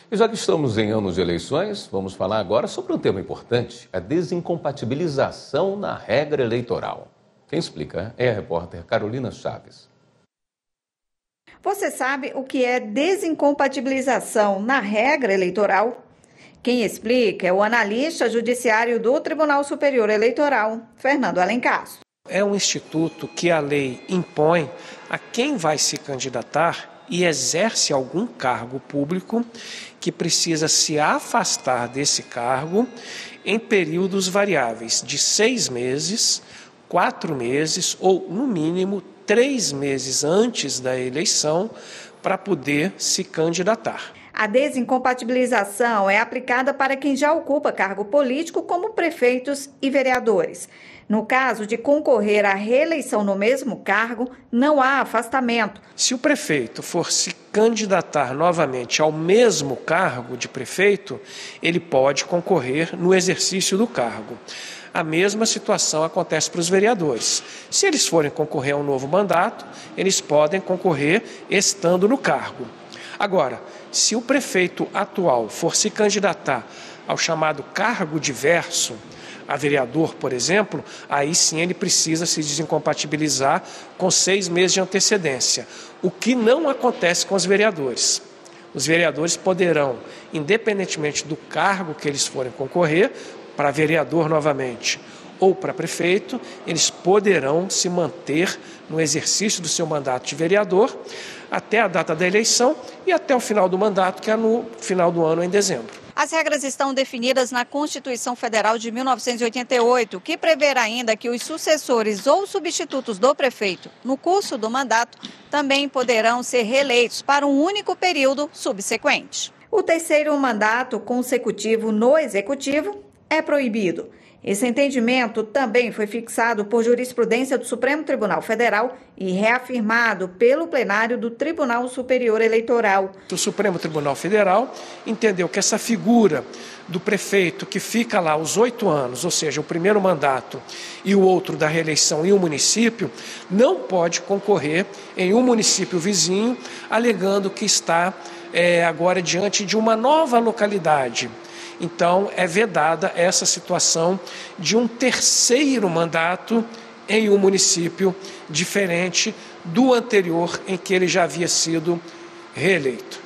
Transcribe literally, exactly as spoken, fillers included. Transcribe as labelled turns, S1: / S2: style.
S1: E já que estamos em anos de eleições, vamos falar agora sobre um tema importante, a desincompatibilização na regra eleitoral. Quem explica é a repórter Carolina Chaves.
S2: Você sabe o que é desincompatibilização na regra eleitoral? Quem explica é o analista judiciário do Tribunal Superior Eleitoral, Fernando Alencastro.
S3: É um instituto que a lei impõe a quem vai se candidatar e exerce algum cargo público que precisa se afastar desse cargo em períodos variáveis de seis meses, quatro meses ou, no mínimo, três meses antes da eleição para poder se candidatar.
S2: A desincompatibilização é aplicada para quem já ocupa cargo político, como prefeitos e vereadores. No caso de concorrer à reeleição no mesmo cargo, não há afastamento.
S3: Se o prefeito for se candidatar novamente ao mesmo cargo de prefeito, ele pode concorrer no exercício do cargo. A mesma situação acontece para os vereadores. Se eles forem concorrer a um novo mandato, eles podem concorrer estando no cargo. Agora, se o prefeito atual for se candidatar ao chamado cargo diverso, a vereador, por exemplo, aí sim ele precisa se desincompatibilizar com seis meses de antecedência, o que não acontece com os vereadores. Os vereadores poderão, independentemente do cargo que eles forem concorrer, para vereador novamente ou para prefeito, eles poderão se manter no exercício do seu mandato de vereador até a data da eleição e até o final do mandato, que é no final do ano, em dezembro.
S2: As regras estão definidas na Constituição Federal de mil novecentos e oitenta e oito, que prevê ainda que os sucessores ou substitutos do prefeito, no curso do mandato, também poderão ser reeleitos para um único período subsequente. O terceiro mandato consecutivo no Executivo é proibido. Esse entendimento também foi fixado por jurisprudência do Supremo Tribunal Federal e reafirmado pelo plenário do Tribunal Superior Eleitoral.
S3: O Supremo Tribunal Federal entendeu que essa figura do prefeito que fica lá os oito anos, ou seja, o primeiro mandato e o outro da reeleição em um município, não pode concorrer em um município vizinho, alegando que está é, agora diante de uma nova localidade. Então, é vedada essa situação de um terceiro mandato em um município diferente do anterior em que ele já havia sido reeleito.